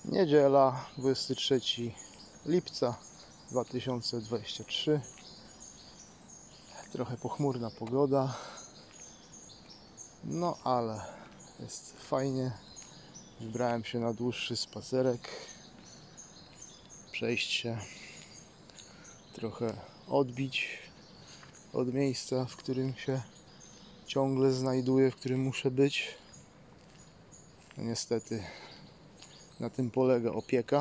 Niedziela, 23 lipca 2023. Trochę pochmurna pogoda, no ale jest fajnie. Wybrałem się na dłuższy spacerek, przejść się, trochę odbić od miejsca, w którym się ciągle znajduję, w którym muszę być. No niestety na tym polega opieka.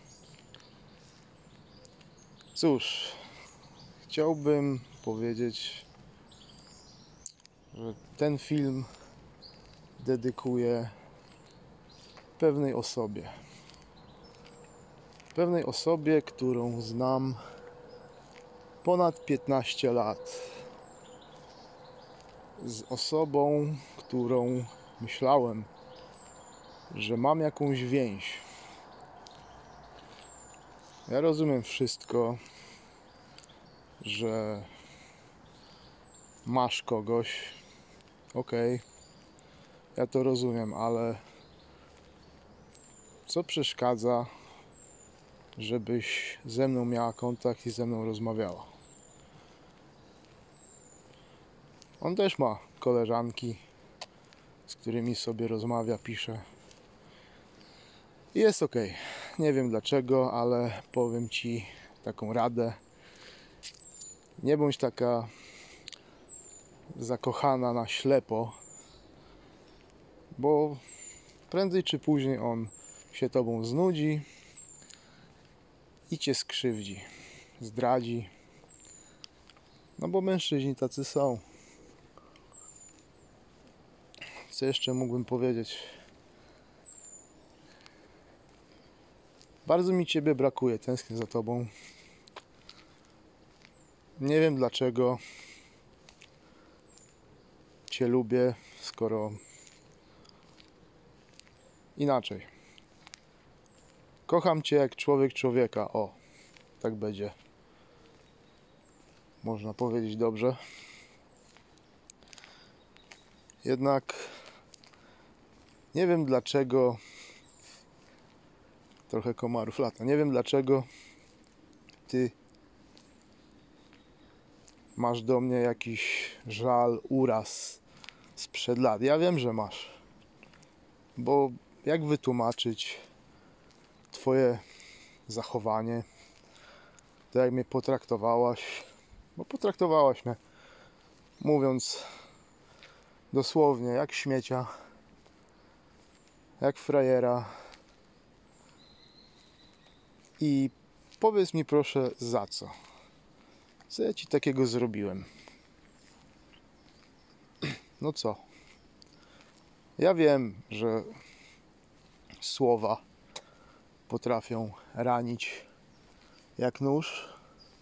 Cóż, chciałbym powiedzieć, że ten film dedykuję pewnej osobie. Pewnej osobie, którą znam ponad 15 lat. Z osobą, którą myślałem, że mam jakąś więź. Ja rozumiem wszystko, że masz kogoś. Okej, ja to rozumiem, ale co przeszkadza, żebyś ze mną miała kontakt i ze mną rozmawiała? On też ma koleżanki, z którymi sobie rozmawia, pisze. I jest okej. Nie wiem dlaczego, ale powiem Ci taką radę. Nie bądź taka zakochana na ślepo, bo prędzej czy później on się Tobą znudzi i Cię skrzywdzi, zdradzi. No bo mężczyźni tacy są. Co jeszcze mógłbym powiedzieć? Bardzo mi Ciebie brakuje, tęsknię za Tobą. Nie wiem dlaczego Cię lubię, skoro inaczej. Kocham Cię jak człowiek człowieka. O, tak będzie. Można powiedzieć dobrze. Jednak nie wiem dlaczego. Trochę komarów lata. Nie wiem dlaczego Ty masz do mnie jakiś żal, uraz sprzed lat. Ja wiem, że masz. Bo jak wytłumaczyć Twoje zachowanie, to jak mnie potraktowałaś, bo potraktowałaś mnie, mówiąc dosłownie, jak śmiecia, jak frajera. I powiedz mi proszę, za co? Co ja Ci takiego zrobiłem? No co? Ja wiem, że słowa potrafią ranić jak nóż.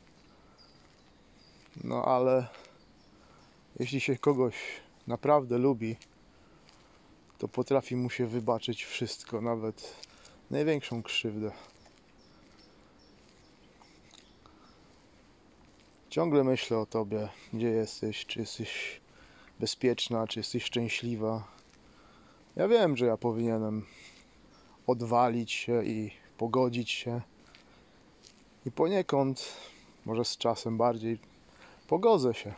No ale jeśli się kogoś naprawdę lubi, to potrafi mu się wybaczyć wszystko, nawet największą krzywdę. Ciągle myślę o Tobie, gdzie jesteś, czy jesteś bezpieczna, czy jesteś szczęśliwa. Ja wiem, że ja powinienem odwalić się i pogodzić się. I poniekąd, może z czasem bardziej, pogodzę się.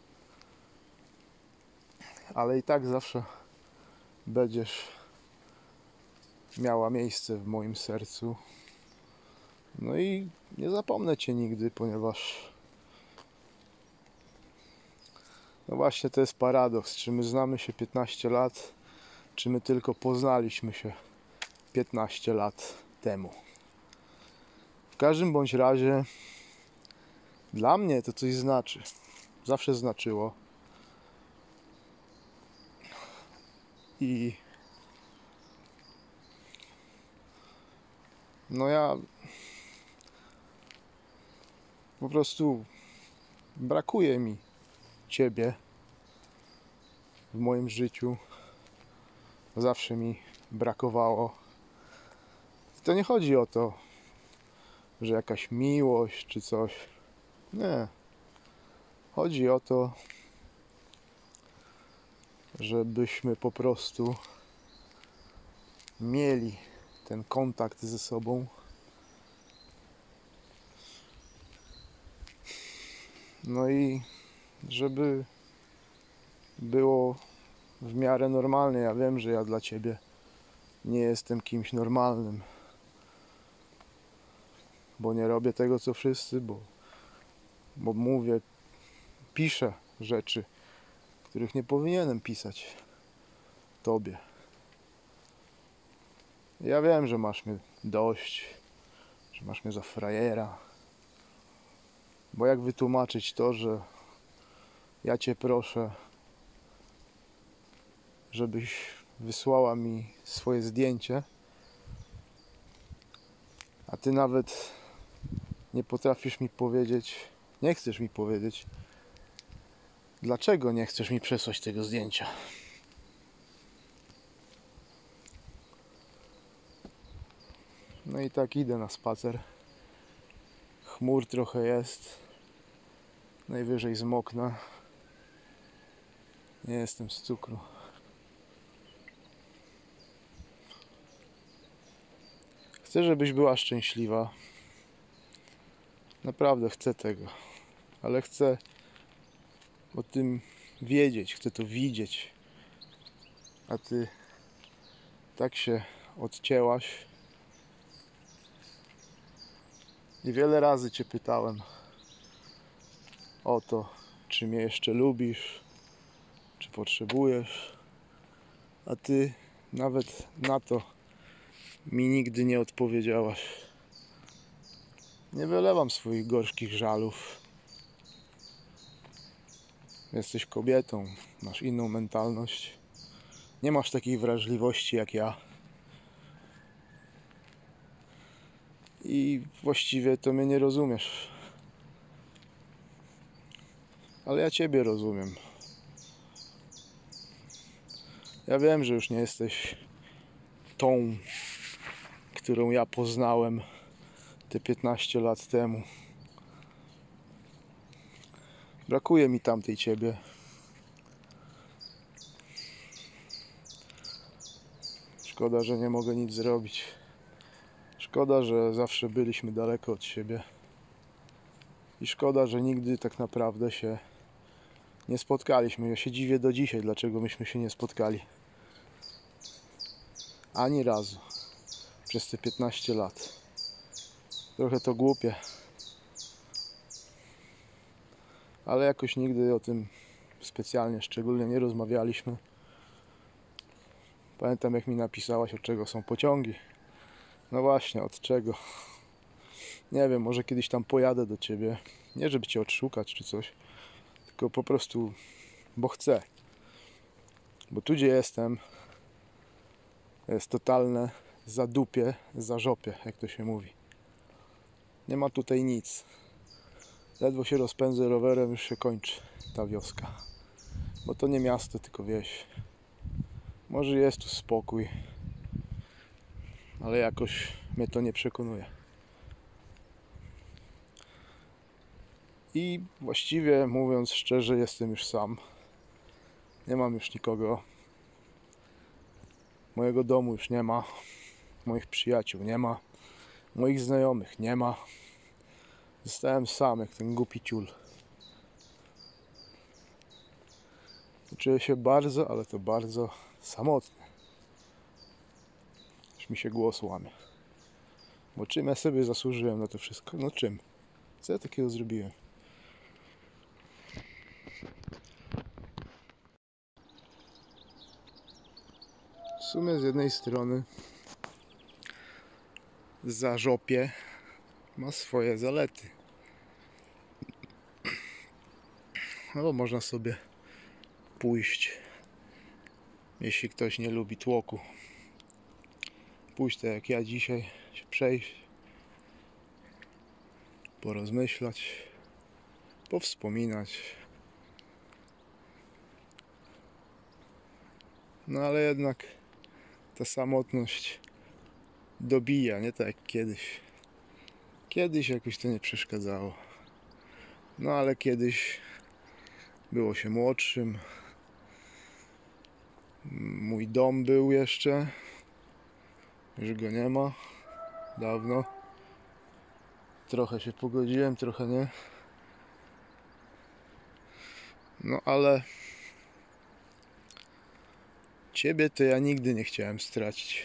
Ale i tak zawsze będziesz miała miejsce w moim sercu. No i nie zapomnę Cię nigdy, ponieważ no właśnie to jest paradoks. Czy my znamy się 15 lat, czy my tylko poznaliśmy się 15 lat temu. W każdym bądź razie dla mnie to coś znaczy. Zawsze znaczyło. I no ja po prostu brakuje mi Ciebie w moim życiu. Zawsze mi brakowało. I to nie chodzi o to, że jakaś miłość czy coś. Nie. Chodzi o to, żebyśmy po prostu mieli ten kontakt ze sobą. No i żeby było w miarę normalnie. Ja wiem, że ja dla ciebie nie jestem kimś normalnym, bo nie robię tego co wszyscy, bo mówię, piszę rzeczy, których nie powinienem pisać tobie. Ja wiem, że masz mnie dość, że masz mnie za frajera, bo jak wytłumaczyć to, że ja cię proszę, żebyś wysłała mi swoje zdjęcie, a ty nawet nie potrafisz mi powiedzieć, nie chcesz mi powiedzieć, dlaczego nie chcesz mi przesłać tego zdjęcia. No i tak idę na spacer. Chmur trochę jest. Najwyżej zmoknę. Nie jestem z cukru. Chcę, żebyś była szczęśliwa. Naprawdę chcę tego. Ale chcę o tym wiedzieć. Chcę to widzieć. A ty tak się odcięłaś. I wiele razy cię pytałem o to, czy mnie jeszcze lubisz, czy potrzebujesz. A ty nawet na to mi nigdy nie odpowiedziałaś. Nie wylewam swoich gorzkich żalów. Jesteś kobietą, masz inną mentalność. Nie masz takiej wrażliwości jak ja. I właściwie to mnie nie rozumiesz. Ale ja ciebie rozumiem. Ja wiem, że już nie jesteś tą, którą ja poznałem te 15 lat temu. Brakuje mi tamtej ciebie. Szkoda, że nie mogę nic zrobić. Szkoda, że zawsze byliśmy daleko od siebie. I szkoda, że nigdy tak naprawdę się nie spotkaliśmy. Ja się dziwię do dzisiaj, dlaczego myśmy się nie spotkali. Ani razu. Przez te 15 lat. Trochę to głupie. Ale jakoś nigdy o tym specjalnie, szczególnie nie rozmawialiśmy. Pamiętam, jak mi napisałaś, od czego są pociągi. No właśnie, od czego? Nie wiem, może kiedyś tam pojadę do ciebie. Nie żeby cię odszukać czy coś, tylko po prostu, bo chcę. Bo tu, gdzie jestem, jest totalne zadupie, zażopie, jak to się mówi. Nie ma tutaj nic. Ledwo się rozpędzę rowerem, już się kończy ta wioska. Bo to nie miasto, tylko wieś. Może jest tu spokój, ale jakoś mnie to nie przekonuje. I właściwie, mówiąc szczerze, jestem już sam. Nie mam już nikogo. Mojego domu już nie ma. Moich przyjaciół nie ma. Moich znajomych nie ma. Zostałem sam, jak ten głupi ciul. Czuję się bardzo, ale to bardzo samotny. Aż mi się głos łamie. Bo czym ja sobie zasłużyłem na to wszystko? No czym? Co ja takiego zrobiłem? W sumie z jednej strony zażopie ma swoje zalety. No bo można sobie pójść, jeśli ktoś nie lubi tłoku. Pójść tak jak ja dzisiaj, się przejść, porozmyślać, powspominać. No ale jednak ta samotność dobija, nie tak jak kiedyś. Kiedyś jakoś to nie przeszkadzało. No ale kiedyś było się młodszym. Mój dom był jeszcze. Już go nie ma. Dawno. Trochę się pogodziłem, trochę nie. No ale ciebie to ja nigdy nie chciałem stracić.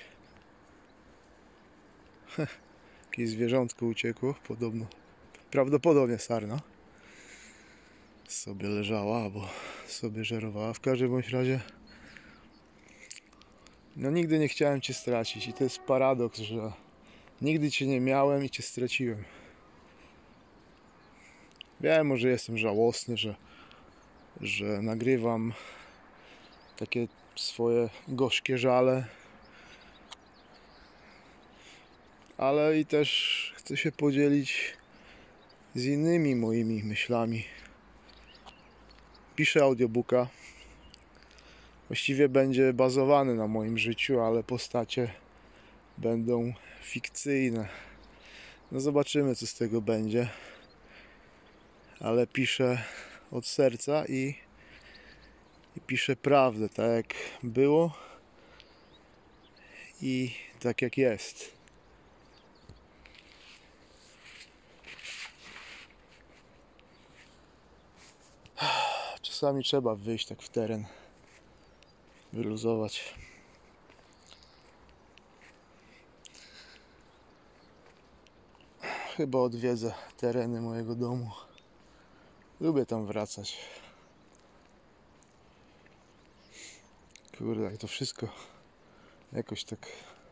Jakieś zwierzątko uciekło, podobno. Prawdopodobnie sarna. Sobie leżała, albo sobie żerowała. W każdym bądź razie no nigdy nie chciałem cię stracić i to jest paradoks, że nigdy cię nie miałem i cię straciłem. Wiem, może jestem żałosny, że nagrywam takie swoje gorzkie żale, ale i też chcę się podzielić z innymi moimi myślami. Piszę audiobooka. Właściwie będzie bazowany na moim życiu, ale postacie będą fikcyjne. No zobaczymy, co z tego będzie. Ale piszę od serca i piszę prawdę, tak jak było i tak jak jest. Czasami trzeba wyjść tak w teren, wyluzować. Chyba odwiedzę tereny mojego domu. Lubię tam wracać. Kurde, jak to wszystko jakoś tak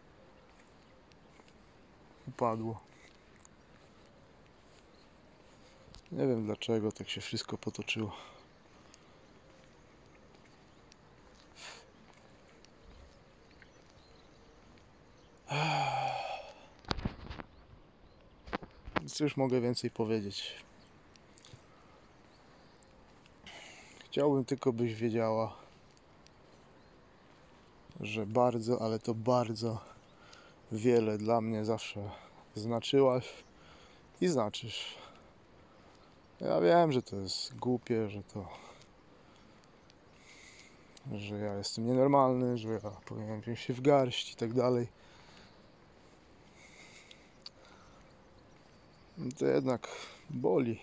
upadło. Nie wiem dlaczego tak się wszystko potoczyło. Cóż mogę więcej powiedzieć? Chciałbym tylko, byś wiedziała, że bardzo, ale to bardzo wiele dla mnie zawsze znaczyłaś i znaczysz. Ja wiem, że to jest głupie, że ja jestem nienormalny, że ja powinienem wziąć się w garść i tak dalej. To jednak boli.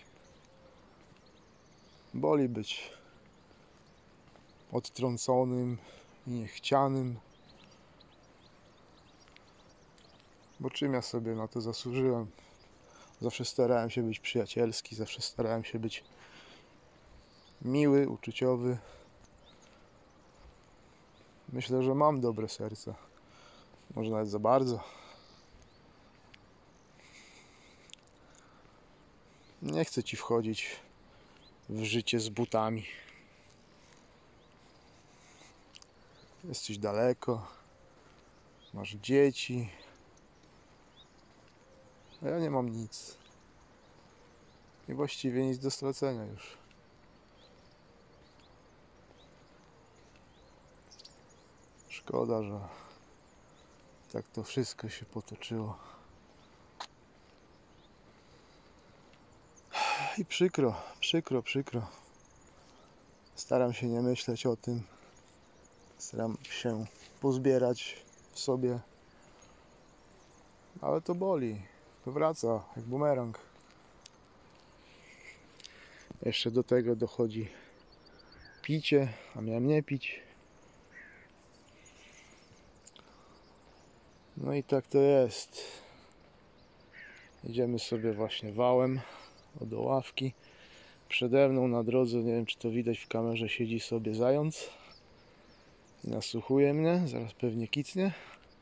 Boli być odtrąconym i niechcianym. Bo czym ja sobie na to zasłużyłem? Zawsze starałem się być przyjacielski, zawsze starałem się być miły, uczuciowy. Myślę, że mam dobre serce. Może nawet za bardzo. Nie chcę ci wchodzić w życie z butami. Jesteś daleko. Masz dzieci. A ja nie mam nic. I właściwie nic do stracenia już. Szkoda, że tak to wszystko się potoczyło. I przykro, przykro, przykro. Staram się nie myśleć o tym. Staram się pozbierać w sobie. Ale to boli. To wraca jak bumerang. Jeszcze do tego dochodzi picie, a miałem nie pić. No i tak to jest. Idziemy sobie właśnie wałem od Oławki. Przede mną na drodze, nie wiem czy to widać w kamerze, siedzi sobie zając i nasłuchuje mnie. Zaraz pewnie kicnie.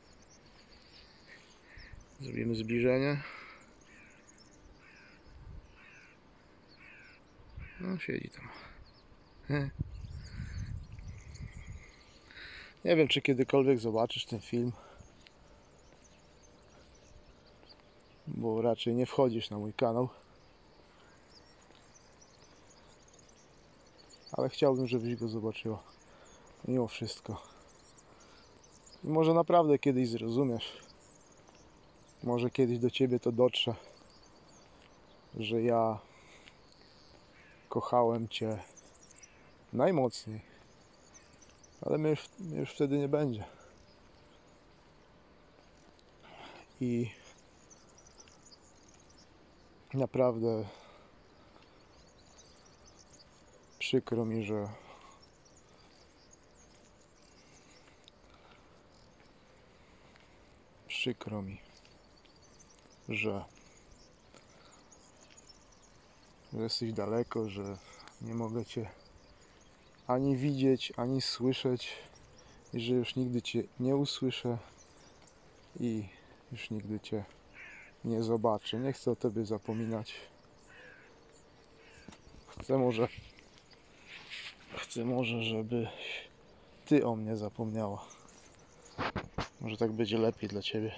Zrobimy zbliżenie. No siedzi tam. Nie wiem czy kiedykolwiek zobaczysz ten film, bo raczej nie wchodzisz na mój kanał. Ale chciałbym, żebyś go zobaczyła. Mimo wszystko. I może naprawdę kiedyś zrozumiesz. Może kiedyś do ciebie to dotrze, że ja kochałem cię najmocniej. Ale mnie już wtedy nie będzie. i naprawdę przykro mi, że jesteś daleko, że nie mogę Cię ani widzieć, ani słyszeć i że już nigdy Cię nie usłyszę i już nigdy Cię nie zobaczę. Nie chcę o Tobie zapominać. Chcę może, żeby Ty o mnie zapomniała. Może tak będzie lepiej dla Ciebie.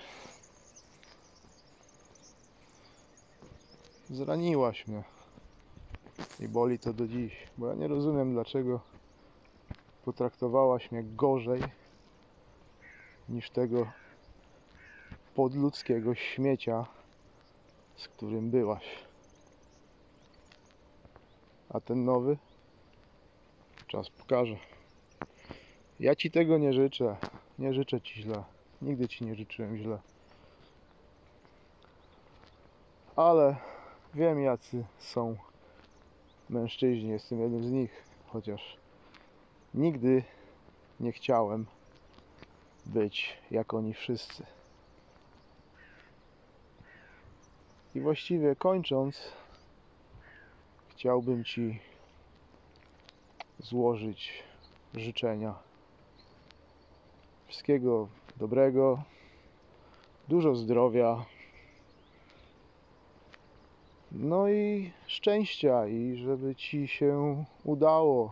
Zraniłaś mnie i boli to do dziś, bo ja nie rozumiem, dlaczego potraktowałaś mnie gorzej niż tego podludzkiego śmiecia, z którym byłaś. A ten nowy? Czas pokaże. Ja Ci tego nie życzę. Nie życzę Ci źle. Nigdy Ci nie życzyłem źle. Ale wiem, jacy są mężczyźni. Jestem jednym z nich. Chociaż nigdy nie chciałem być jak oni wszyscy. I właściwie kończąc, chciałbym Ci złożyć życzenia. Wszystkiego dobrego, dużo zdrowia, no i szczęścia, i żeby Ci się udało,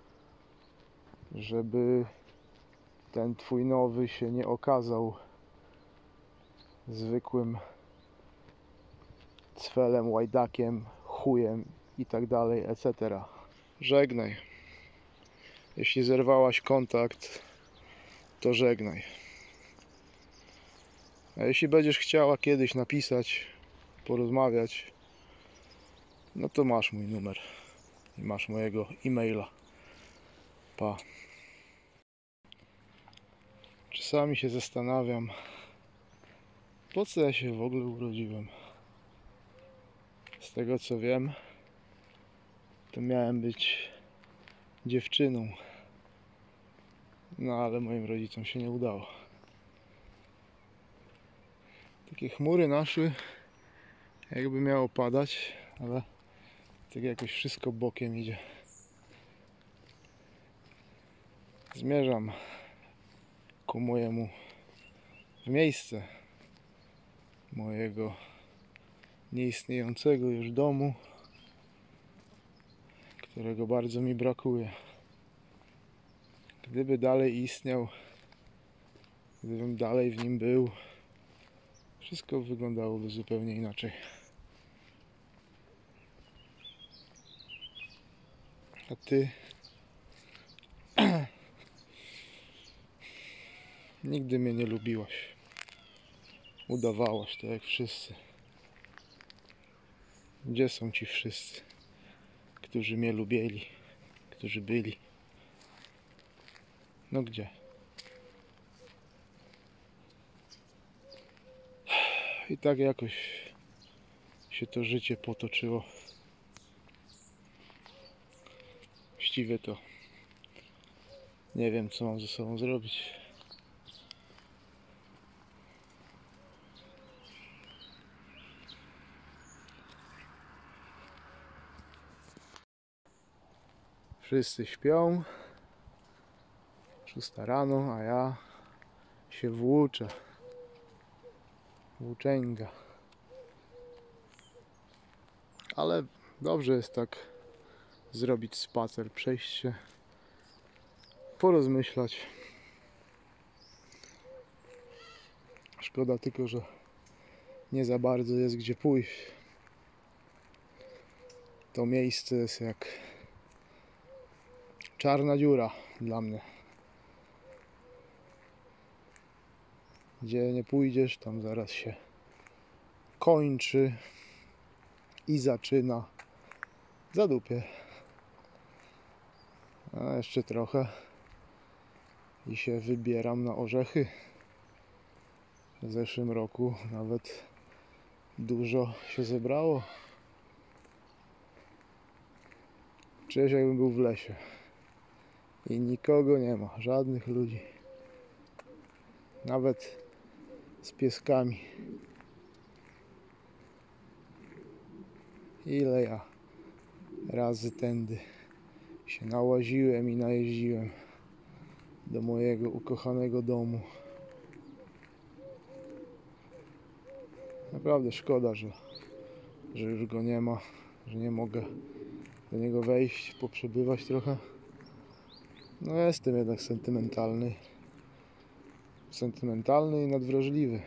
żeby ten Twój nowy się nie okazał zwykłym cwelem, łajdakiem, chujem i tak dalej, etc. Żegnaj. Jeśli zerwałaś kontakt, to żegnaj. A jeśli będziesz chciała kiedyś napisać, porozmawiać, no to masz mój numer i masz mojego e-maila. Pa. Czasami się zastanawiam, po co ja się w ogóle urodziłem. Z tego co wiem, to miałem być dziewczyną. No ale moim rodzicom się nie udało. Takie chmury naszły, jakby miało padać, ale tak jakoś wszystko bokiem idzie. Zmierzam ku mojemu w miejsce mojego nieistniejącego już domu, którego bardzo mi brakuje. Gdyby dalej istniał, gdybym dalej w nim był, wszystko wyglądałoby zupełnie inaczej. A Ty nigdy mnie nie lubiłaś. Udawałaś to jak wszyscy. Gdzie są ci wszyscy, którzy mnie lubili, którzy byli? No gdzie? I tak jakoś się to życie potoczyło. Właściwie to nie wiem, co mam ze sobą zrobić. Wszyscy śpią. 6 rano, a ja się włóczę. Włóczęga. Ale dobrze jest tak zrobić spacer, przejść się, porozmyślać. Szkoda tylko, że nie za bardzo jest gdzie pójść. To miejsce jest jak czarna dziura dla mnie. Gdzie nie pójdziesz, tam zaraz się kończy i zaczyna zadupie. A jeszcze trochę i się wybieram na orzechy. W zeszłym roku nawet dużo się zebrało. Czuję się, jakbym był w lesie i nikogo nie ma, żadnych ludzi, nawet z pieskami. Ile ja razy tędy się nałaziłem i najeździłem do mojego ukochanego domu. Naprawdę szkoda, że już go nie ma, że nie mogę do niego wejść, poprzebywać trochę. No jestem jednak sentymentalny i nadwrażliwy.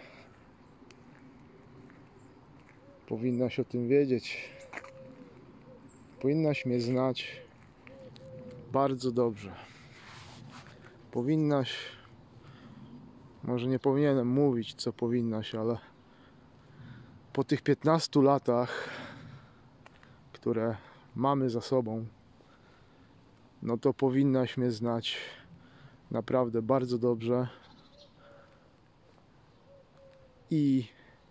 Powinnaś o tym wiedzieć. Powinnaś mnie znać bardzo dobrze. Powinnaś, może nie powinienem mówić, co powinnaś, ale po tych 15 latach, które mamy za sobą, no to powinnaś mnie znać naprawdę bardzo dobrze. I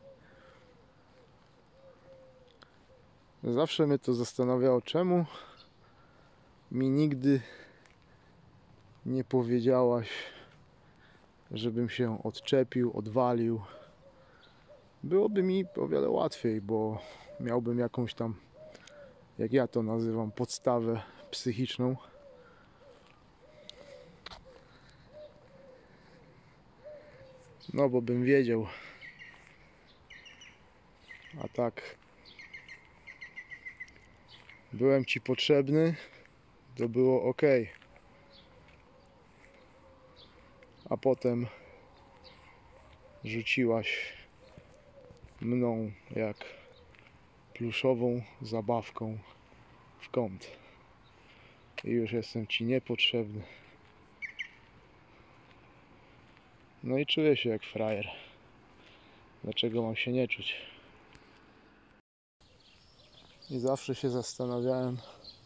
zawsze mnie to zastanawiało, czemu mi nigdy nie powiedziałaś, żebym się odczepił, odwalił. Byłoby mi o wiele łatwiej, bo miałbym jakąś tam, jak ja to nazywam, podstawę psychiczną. No bo bym wiedział. A tak, byłem ci potrzebny, to było ok. A potem rzuciłaś mną jak pluszową zabawką w kąt. I już jestem ci niepotrzebny. No i czuję się jak frajer. Dlaczego mam się nie czuć? I zawsze się zastanawiałem,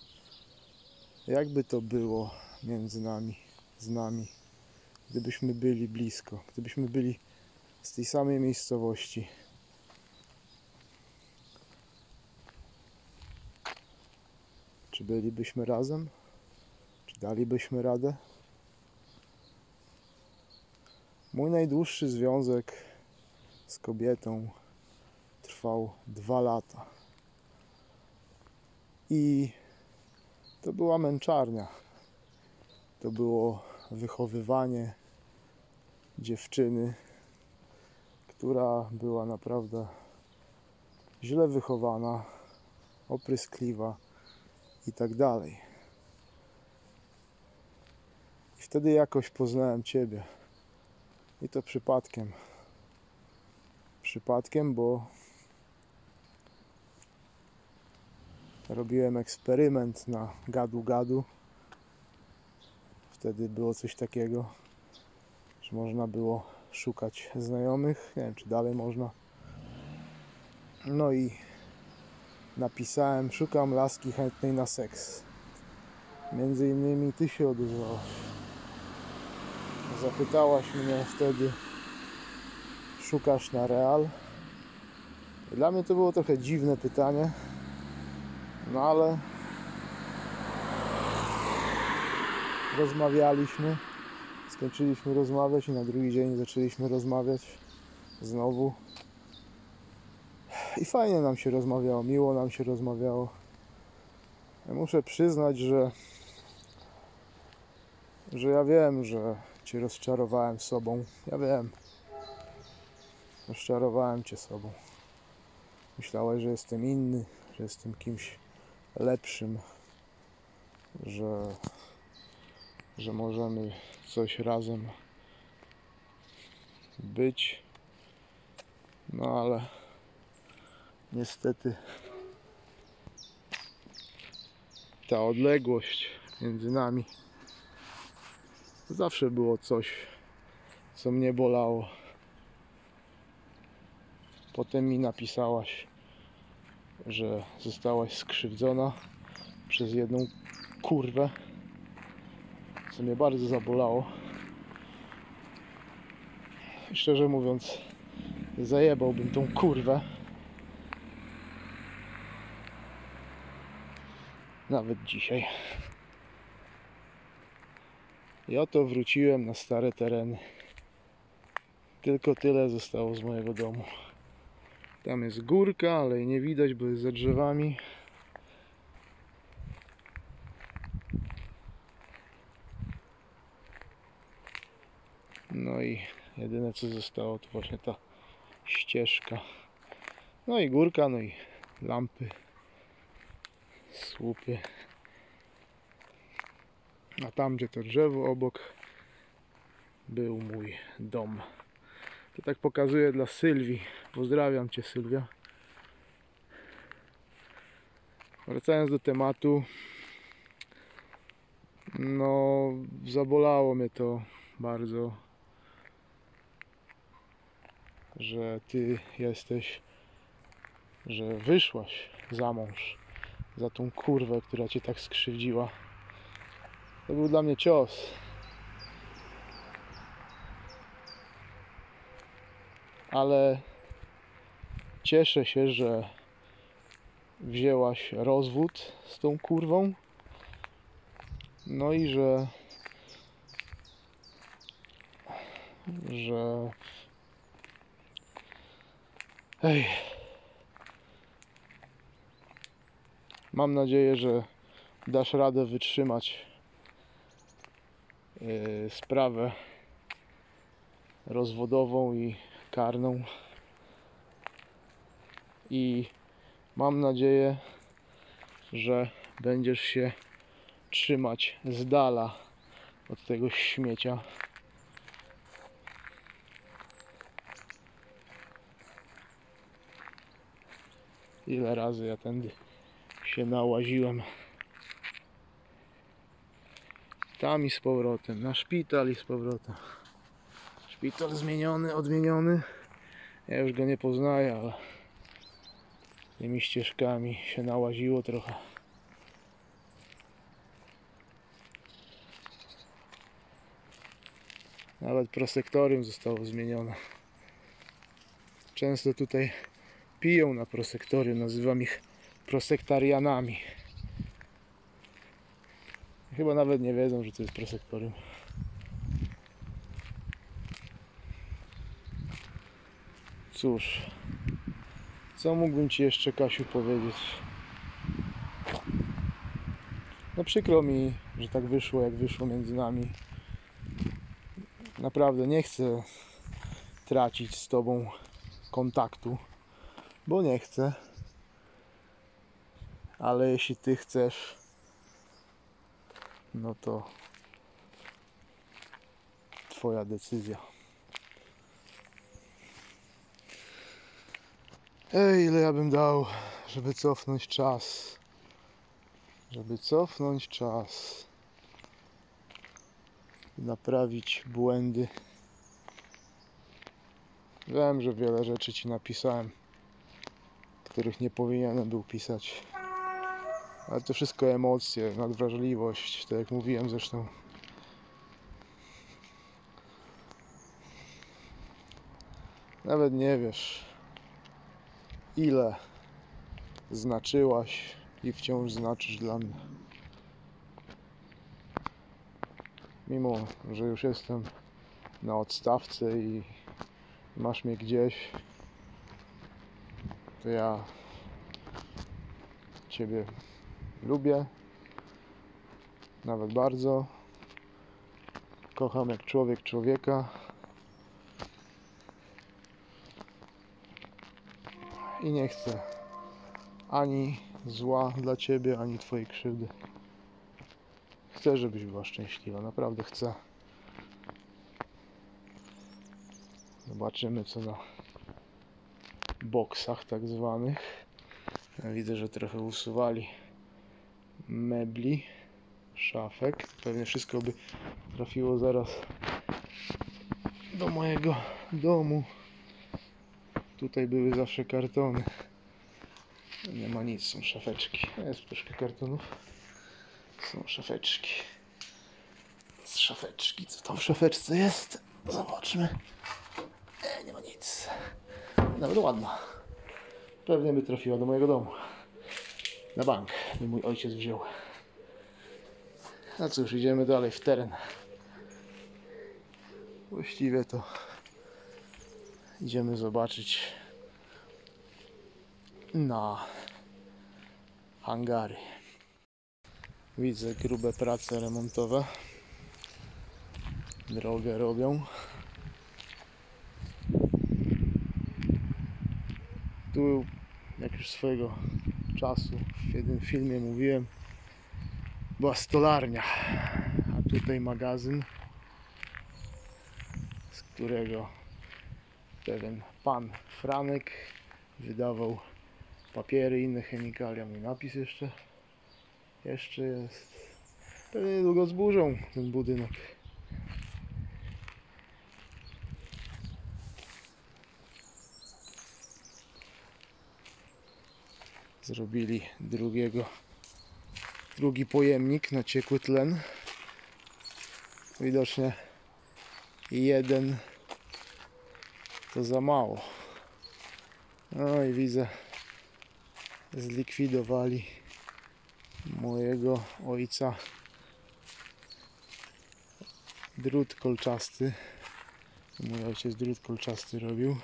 jakby to było między nami, z nami, gdybyśmy byli blisko, gdybyśmy byli z tej samej miejscowości. Czy bylibyśmy razem? Czy dalibyśmy radę? Mój najdłuższy związek z kobietą trwał 2 lata. I to była męczarnia. To było wychowywanie dziewczyny, która była naprawdę źle wychowana, opryskliwa i tak dalej. I wtedy jakoś poznałem Ciebie. I to przypadkiem. Przypadkiem, bo robiłem eksperyment na gadu-gadu. Wtedy było coś takiego, że można było szukać znajomych. Nie wiem, czy dalej można. No i napisałem: szukam laski chętnej na seks. Między innymi ty się odezwałaś. Zapytałaś mnie wtedy: szukasz na real? I dla mnie to było trochę dziwne pytanie. No ale rozmawialiśmy. Skończyliśmy rozmawiać i na drugi dzień zaczęliśmy rozmawiać znowu. I fajnie nam się rozmawiało, miło nam się rozmawiało. Ja muszę przyznać, że ja wiem, że Cię rozczarowałem sobą. Ja wiem. Rozczarowałem Cię sobą. Myślałeś, że jestem inny, że jestem kimś lepszym, że możemy coś razem być. No ale niestety ta odległość między nami zawsze było coś, co mnie bolało. Potem mi napisałaś, że zostałaś skrzywdzona przez jedną kurwę, co mnie bardzo zabolało. I szczerze mówiąc, Zajebałbym tą kurwę. Nawet dzisiaj. I oto wróciłem na stare tereny. Tylko tyle zostało z mojego domu. Tam jest górka, ale jej nie widać, bo jest za drzewami. No i jedyne co zostało to właśnie ta ścieżka. No i górka, no i lampy, słupy. A tam gdzie to drzewo obok był mój dom. To tak pokazuję dla Sylwii. Pozdrawiam Cię, Sylwia. Wracając do tematu, no zabolało mnie to bardzo, że Ty jesteś, że wyszłaś za mąż, za tą kurwę, która Cię tak skrzywdziła. To był dla mnie cios. Ale cieszę się, że wzięłaś rozwód z tą kurwą. No i że mam nadzieję, że dasz radę wytrzymać sprawę rozwodową i karną. I mam nadzieję, że będziesz się trzymać z dala od tego śmiecia. Ile razy ja tędy się nałaziłem. Tam i z powrotem, na szpital i z powrotem. Szpital zmieniony, odmieniony. Ja już go nie poznaję, ale tymi ścieżkami się nałaziło trochę. Nawet prosektorium zostało zmienione. Często tutaj piją na prosektorium, nazywam ich prosektarianami. Chyba nawet nie wiedzą, że to jest prosektorium. Cóż, co mógłbym Ci jeszcze, Kasiu, powiedzieć? No przykro mi, że tak wyszło, jak wyszło między nami. Naprawdę nie chcę tracić z Tobą kontaktu, bo nie chcę. Ale jeśli Ty chcesz, no to Twoja decyzja. Ile ja bym dał, żeby cofnąć czas. Żeby cofnąć czas. I naprawić błędy. Wiem, że wiele rzeczy Ci napisałem, których nie powinienem był pisać. Ale to wszystko emocje, nadwrażliwość, tak jak mówiłem zresztą. Nawet nie wiesz, ile znaczyłaś i wciąż znaczysz dla mnie. Mimo, że już jestem na odstawce i masz mnie gdzieś, to ja Ciebie lubię, nawet bardzo. Kocham jak człowiek człowieka. I nie chcę ani zła dla Ciebie, ani Twojej krzywdy. Chcę, żebyś była szczęśliwa, naprawdę chcę. Zobaczymy, co na boksach tak zwanych. Ja widzę, że trochę usuwali mebli, szafek. Pewnie wszystko by trafiło zaraz do mojego domu. Tutaj były zawsze kartony. Nie ma nic, są szafeczki. Jest troszkę kartonów. Są szafeczki. Z szafeczki, co tam w szafeczce jest? Zobaczmy. Nie ma nic. Nawet ładna. Pewnie by trafiła do mojego domu. Na bank by mój ojciec wziął. No cóż, idziemy dalej w teren. Właściwie to idziemy zobaczyć na hangary. Widzę grube prace remontowe. Drogę robią. Tu, jak już swojego czasu w jednym filmie mówiłem, była stolarnia, a tutaj magazyn, z którego pewien pan Franek wydawał papiery i inne chemikalia. Mój napis jeszcze jest. Pewnie niedługo zburzą ten budynek. Zrobili drugi pojemnik na ciekły tlen. Widocznie jeden to za mało. No i widzę, zlikwidowali mojego ojca drut kolczasty. Mój ojciec drut kolczasty robił.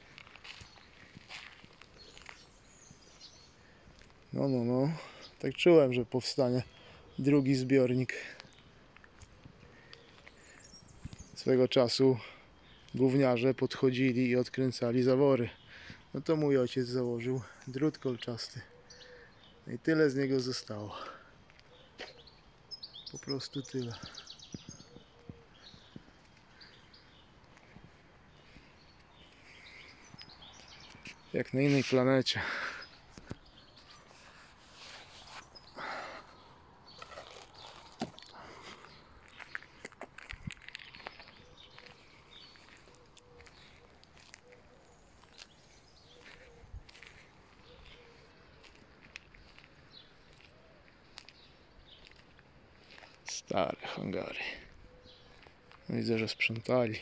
No. Tak czułem, że powstanie drugi zbiornik. Swego czasu gówniarze podchodzili i odkręcali zawory. No to mój ojciec założył drut kolczasty. No i tyle z niego zostało. Po prostu tyle. Jak na innej planecie. Stare hangary. Widzę, że sprzątali.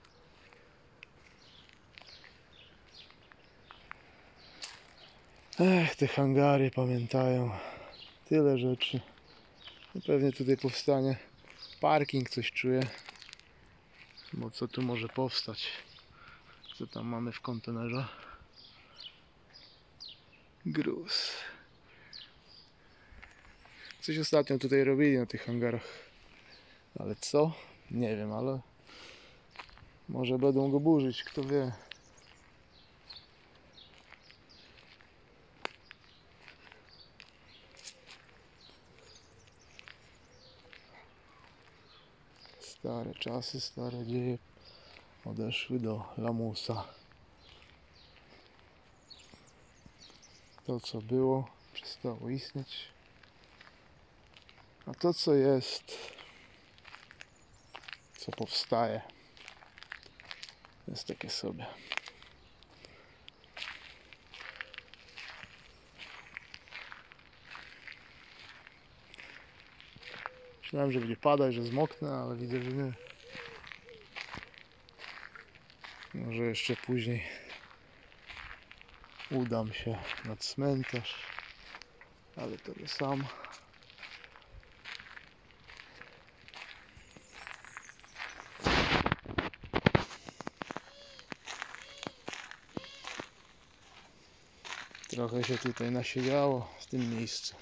Te hangary pamiętają tyle rzeczy. No pewnie tutaj powstanie parking, coś czuję. Bo co tu może powstać? Co tam mamy w kontenerze? Gruz. Coś ostatnio tutaj robili na tych hangarach. Ale co? Nie wiem, ale może będą go burzyć, kto wie. Stare czasy, stare dzieje odeszły do lamusa. To, co było, przestało istnieć. A to, co jest, co powstaje, jest takie sobie. Myślałem, że będzie padać, że zmoknę, ale widzę, że nie. Może jeszcze później udam się na cmentarz, ale to nie sam. Trochę się tutaj nasiedziało w tym miejscu.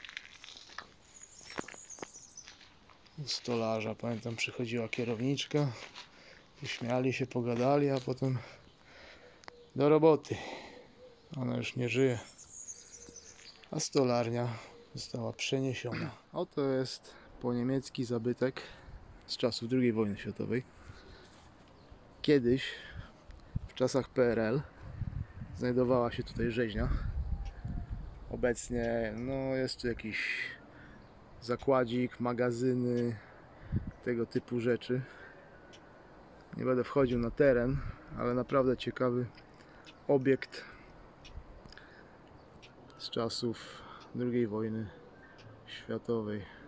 U stolarza, pamiętam, przychodziła kierowniczka, śmiali się, pogadali, a potem do roboty. Ona już nie żyje, a stolarnia została przeniesiona. Oto jest poniemiecki zabytek z czasów II wojny światowej. Kiedyś, w czasach PRL, znajdowała się tutaj rzeźnia. Obecnie jest tu jakiś zakładzik, magazyny, tego typu rzeczy. Nie będę wchodził na teren, ale naprawdę ciekawy obiekt z czasów II wojny światowej.